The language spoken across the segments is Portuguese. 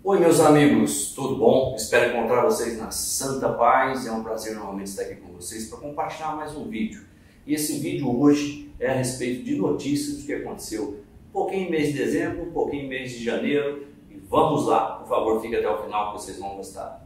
Oi meus amigos, tudo bom? Espero encontrar vocês na santa paz. É um prazer novamente estar aqui com vocês para compartilhar mais um vídeo. E esse vídeo hoje é a respeito de notícias do que aconteceu um pouquinho em mês de dezembro, um pouquinho em mês de janeiro. E vamos lá, por favor, fique até o final que vocês vão gostar.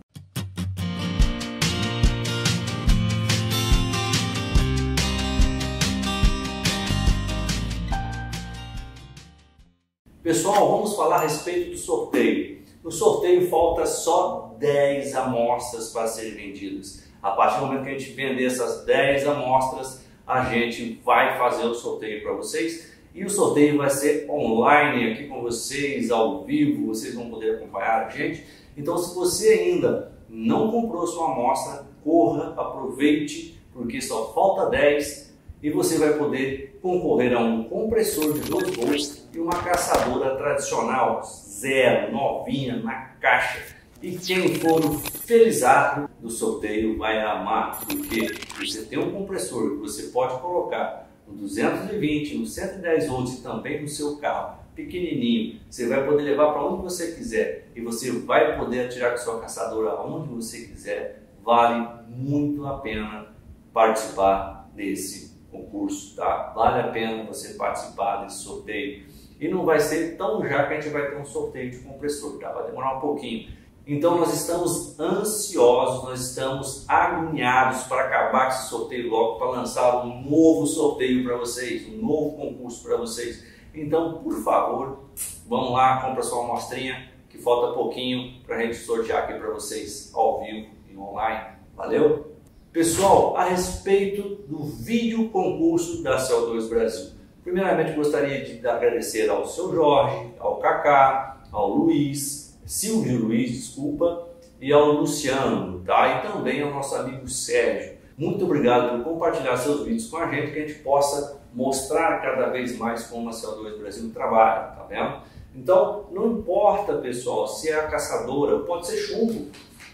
Pessoal, vamos falar a respeito do sorteio. No sorteio falta só 10 amostras para serem vendidas. A partir do momento que a gente vender essas 10 amostras, a gente vai fazer o sorteio para vocês. E o sorteio vai ser online aqui com vocês, ao vivo, vocês vão poder acompanhar a gente. Então, se você ainda não comprou sua amostra, corra, aproveite, porque só falta 10 e você vai poder concorrer a um compressor de 2 volts e uma caçadora tradicional, zero, novinha, na caixa. E quem for o felizardo do sorteio vai amar, porque você tem um compressor que você pode colocar no 220, no 110 volts e também no seu carro, pequenininho. Você vai poder levar para onde você quiser e você vai poder atirar com sua caçadora aonde você quiser. Vale muito a pena participar desse concurso, tá? Vale a pena você participar desse sorteio. E não vai ser tão já que a gente vai ter um sorteio de compressor, tá? Vai demorar um pouquinho. Então nós estamos ansiosos, nós estamos agoniados para acabar com esse sorteio logo, para lançar um novo sorteio para vocês, um novo concurso para vocês. Então, por favor, vamos lá, compra sua amostrinha, que falta pouquinho para a gente sortear aqui para vocês ao vivo e online. Valeu? Pessoal, a respeito do vídeo concurso da CO2 Brasil. Primeiramente, gostaria de agradecer ao seu Jorge, ao Kaká, ao Luiz, Silvio Luiz, desculpa, e ao Luciano, tá? E também ao nosso amigo Sérgio. Muito obrigado por compartilhar seus vídeos com a gente, que a gente possa mostrar cada vez mais como a CO2 Brasil trabalha, tá vendo? Então, não importa, pessoal, se é a caçadora, pode ser chumbo.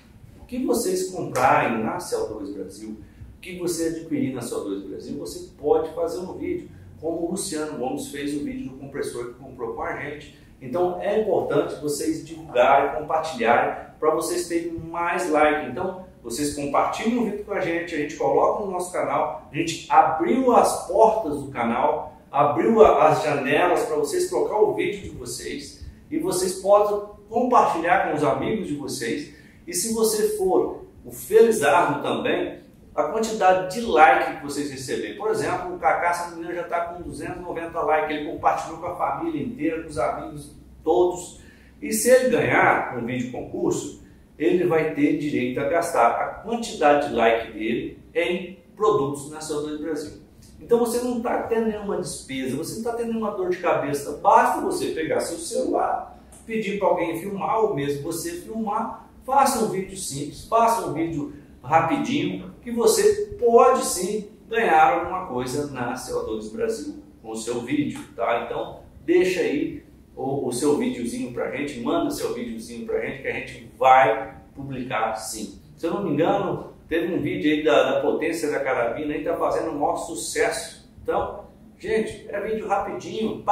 O que vocês comprarem na CO2 Brasil, o que você adquirir na CO2 Brasil, você pode fazer um vídeo, como o Luciano Gomes fez o vídeo do compressor que comprou com a gente. Então é importante vocês divulgarem, compartilharem, para vocês terem mais like. Então vocês compartilham o vídeo com a gente coloca no nosso canal, a gente abriu as portas do canal, abriu as janelas para vocês trocar o vídeo de vocês e vocês podem compartilhar com os amigos de vocês. E se você for o felizardo também, a quantidade de like que vocês receberem. Por exemplo, o Kaká, se não me engano, já está com 290 likes, ele compartilhou com a família inteira, com os amigos todos. E se ele ganhar um vídeo concurso, ele vai ter direito a gastar a quantidade de like dele em produtos na CO2 Brasil. Então você não está tendo nenhuma despesa, você não está tendo nenhuma dor de cabeça. Basta você pegar seu celular, pedir para alguém filmar, ou mesmo você filmar, faça um vídeo simples, faça um vídeo rapidinho, que você pode sim ganhar alguma coisa na CO2 Brasil com o seu vídeo, tá? Então deixa aí o seu videozinho pra gente, manda seu videozinho pra gente que a gente vai publicar sim. Se eu não me engano, teve um vídeo aí da potência da carabina aí, tá fazendo um maior sucesso. Então, gente, é vídeo rapidinho,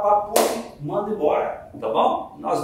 manda embora, tá bom? Nós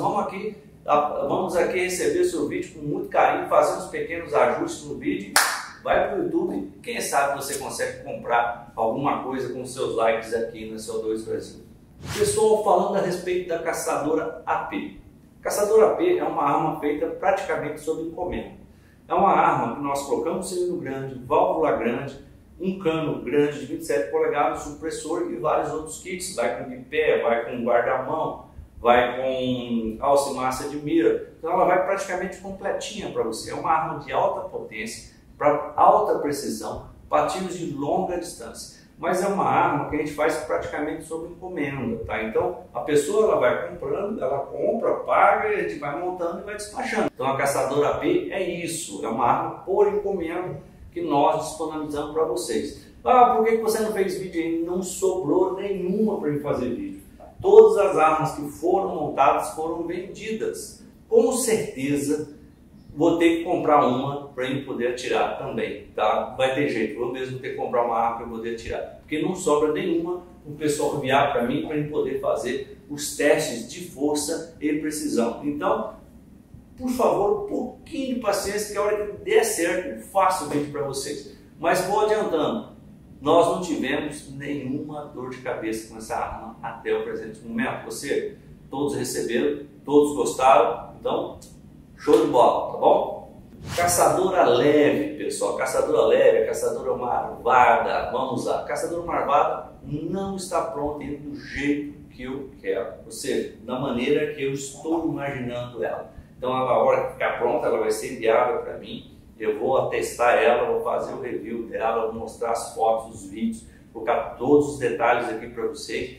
vamos aqui receber seu vídeo com muito carinho, fazer uns pequenos ajustes no vídeo, vai para o YouTube, quem sabe você consegue comprar alguma coisa com seus likes aqui na CO2 Brasil. Pessoal, falando a respeito da caçadora AP. Caçadora AP é uma arma feita praticamente sob encomenda. É uma arma que nós colocamos cilindro grande, válvula grande, um cano grande de 27 polegadas, supressor e vários outros kits. Vai com bipé, vai com guarda-mão, vai com alça e massa de mira. Então ela vai praticamente completinha para você. É uma arma de alta potência, para alta precisão, para tiros de longa distância. Mas é uma arma que a gente faz praticamente sob encomenda, tá? Então a pessoa ela vai comprando, ela compra, paga, e a gente vai montando e vai despachando. Então a caçadora AP é isso, é uma arma por encomenda que nós disponibilizamos para vocês. Ah, por que você não fez vídeo aí? Não sobrou nenhuma para fazer vídeo. Todas as armas que foram montadas foram vendidas. Com certeza vou ter que comprar uma para eu poder atirar também, tá? Vai ter jeito, vou mesmo ter que comprar uma arma para eu poder atirar, porque não sobra nenhuma o pessoal enviar para mim para eu poder fazer os testes de força e precisão. Então, por favor, um pouquinho de paciência, que a hora que der certo, eu faço o vídeo para vocês. Mas vou adiantando, nós não tivemos nenhuma dor de cabeça com essa arma até o presente momento. Todos receberam, todos gostaram, então show de bola, tá bom? Caçadora leve, pessoal, caçadora leve, caçadora marvada, vamos lá. Caçadora marvada não está pronta ainda do jeito que eu quero, ou seja, da maneira que eu estou imaginando ela. Então, a hora que ficar pronta, ela vai ser enviada para mim, eu vou testar ela, vou fazer o review dela, vou mostrar as fotos, os vídeos, vou colocar todos os detalhes aqui para vocês.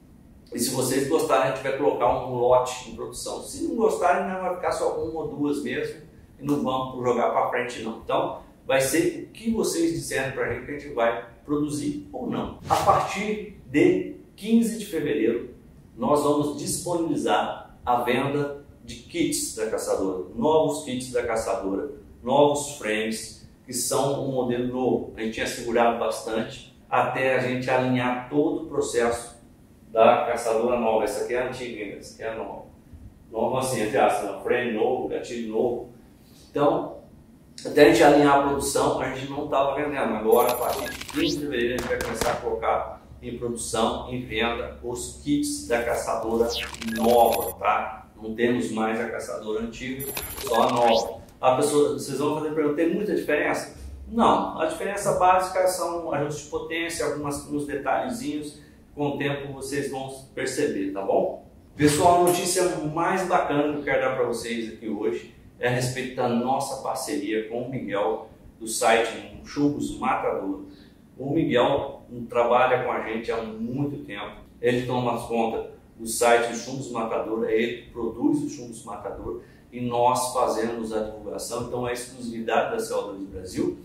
E se vocês gostarem, a gente vai colocar um lote em produção. Se não gostarem, não vai ficar só uma ou duas mesmo e não vamos jogar para frente não. Então, vai ser o que vocês disserem para a gente que a gente vai produzir ou não. A partir de 15 de fevereiro, nós vamos disponibilizar a venda de kits da caçadora, novos kits da caçadora, novos frames, que são um modelo novo. A gente tinha segurado bastante até a gente alinhar todo o processo da caçadora nova. Essa aqui é a antiga, essa aqui é a nova. Nova assim, entre aspas, frame novo, gatilho novo. Então, até a gente alinhar a produção, a gente não estava vendendo. Agora, a partir de 15 de fevereiro, a gente vai começar a colocar em produção, em venda, os kits da caçadora nova, tá? Não temos mais a caçadora antiga, só a nova. Vocês vão fazer pergunta, tem muita diferença? Não, a diferença básica são ajustes de potência, alguns detalhezinhos, com o tempo vocês vão perceber, tá bom? Pessoal, a notícia mais bacana que eu quero dar para vocês aqui hoje é a respeito da nossa parceria com o Miguel, do site Chumbos Matador. O Miguel trabalha com a gente há muito tempo, ele toma conta do site do Chumbos Matador, é ele que produz o Chumbos Matador e nós fazemos a divulgação, então é exclusividade da CO2 Brasil,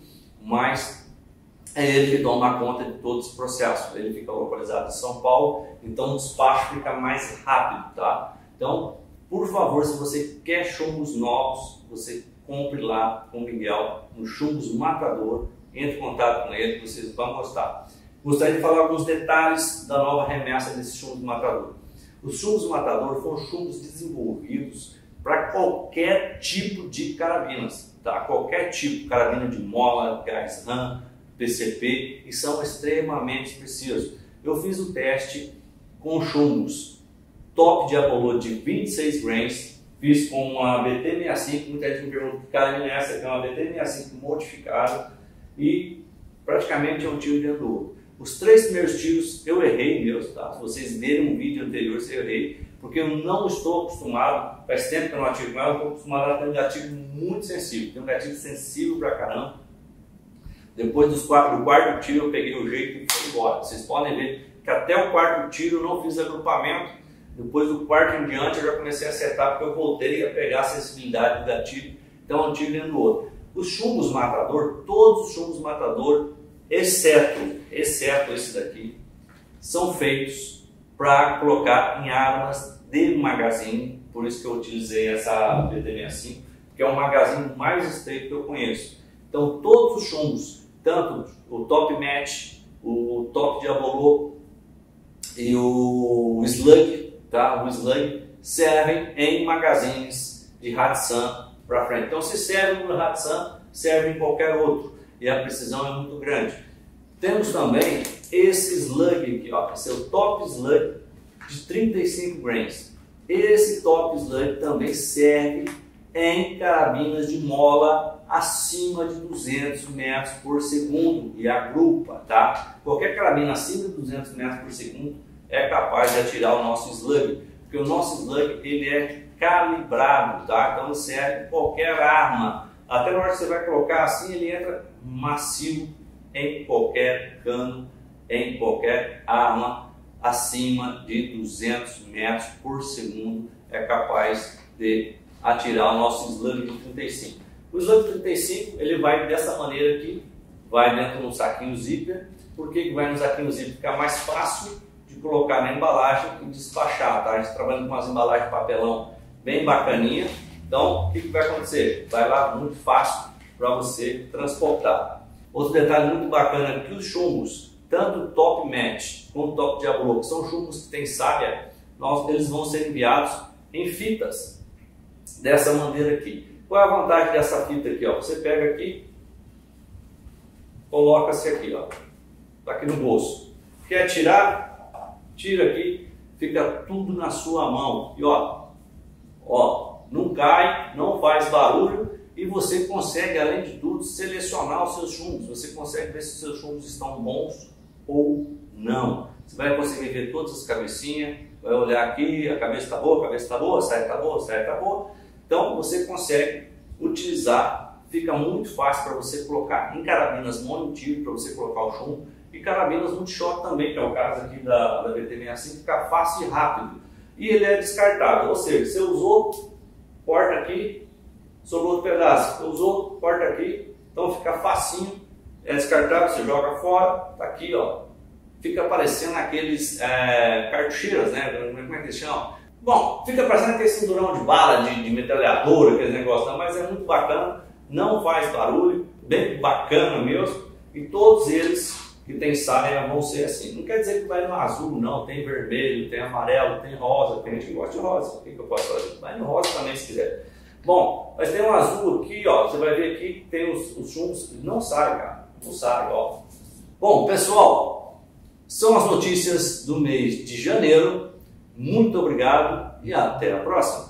mas é ele que toma conta de todo esse processo. Ele fica localizado em São Paulo, então o despacho fica mais rápido, tá? Então, por favor, se você quer chumbos novos, você compre lá com o Miguel no Chumbos Matador, entre em contato com ele, vocês vão gostar. Gostaria de falar alguns detalhes da nova remessa desse Chumbos Matador. Os chumbos Matador foram chumbos desenvolvidos para qualquer tipo de carabinas, tá? Qualquer tipo, carabina de mola, gás RAM, PCP, e são extremamente precisos. Eu fiz o teste com chumbos top de abolô de 26 grains, fiz com uma BT65, muita gente me pergunta que carabina é essa, que é uma BT65 modificada, e praticamente é um tiro dentro do outro. Os 3 primeiros tiros eu errei mesmo, tá? Se vocês verem um vídeo anterior, eu errei, porque eu não estou acostumado, faz tempo que eu não atiro com ela, eu estou acostumado a ter um gatilho muito sensível, tem um gatilho sensível pra caramba. Depois do quarto tiro eu peguei o jeito e fui embora. Vocês podem ver que até o quarto tiro eu não fiz agrupamento, depois do quarto em diante eu já comecei a acertar, porque eu voltei a pegar a sensibilidade do gatilho, então um tiro dentro do outro. Os chumbos Matador, todos os chumbos Matador, exceto esse daqui, são feitos para colocar em armas de magazine, por isso que eu utilizei essa BT65, que é o magazine mais estreito que eu conheço. Então todos os chumbos, tanto o top match, o top de abolô e o slug, tá? O slug servem em magazines de Hatsan para frente. Então se serve no Hatsan, serve em qualquer outro, e a precisão é muito grande. Temos também esse slug aqui, ó, esse é o top slug de 35 grains. Esse top slug também serve em carabinas de mola acima de 200 metros por segundo e agrupa, tá? Qualquer carabina acima de 200 metros por segundo é capaz de atirar o nosso slug, porque o nosso slug ele é calibrado, tá? Então ele serve em qualquer arma. Até na hora que você vai colocar assim, ele entra macio em qualquer cano, em qualquer arma acima de 200 metros por segundo é capaz de atirar o nosso slug de 35. O slug 35 ele vai dessa maneira aqui, vai dentro de um saquinho zíper. Por que vai no saquinho zíper? Fica mais fácil de colocar na embalagem e despachar, tá? A gente trabalha com umas embalagens de papelão bem bacaninha. Então, o que vai acontecer? Vai lá muito fácil para você transportar. Outro detalhe muito bacana é que os chumbos, tanto o top match quanto o top diabolô, que são chumbos que têm sábia eles vão ser enviados em fitas, dessa maneira aqui. Qual é a vantagem dessa fita aqui? Ó? Você pega aqui, coloca-se aqui, ó, tá aqui no bolso. Quer tirar? Tira aqui, fica tudo na sua mão. E ó, não cai, não faz barulho e você consegue, além de tudo, selecionar os seus chumbos. Você consegue ver se os seus chumbos estão bons ou não. Você vai conseguir ver todas as cabecinhas, vai olhar aqui, a cabeça está boa, a cabeça está boa, a saia está boa, a saia está boa. Então você consegue utilizar, fica muito fácil para você colocar em carabinas monotiro, para você colocar o chumbo, e carabinas multi-shot também, que é o caso aqui da VT65, fica fácil e rápido. E ele é descartável, ou seja, você usou, corta aqui, sobrou outro pedaço, usou, corta aqui, então fica facinho, é descartável, você joga fora, tá aqui, ó, fica parecendo aqueles cartucheiras, né, como é que eles chamam? Bom, fica parecendo aquele cinturão de bala, de metralhadora, aquele negócio, mas é muito bacana, não faz barulho, bem bacana mesmo, e todos eles que tem saia vão ser assim. Não quer dizer que vai no azul, não, tem vermelho, tem amarelo, tem rosa, tem gente que gosta de rosa, o que eu posso fazer? Vai no rosa também se quiser. Bom, mas tem um azul aqui, ó, você vai ver aqui que tem os chumbos, não sai, cara, não sai, ó. Bom, pessoal, são as notícias do mês de janeiro, muito obrigado e até a próxima.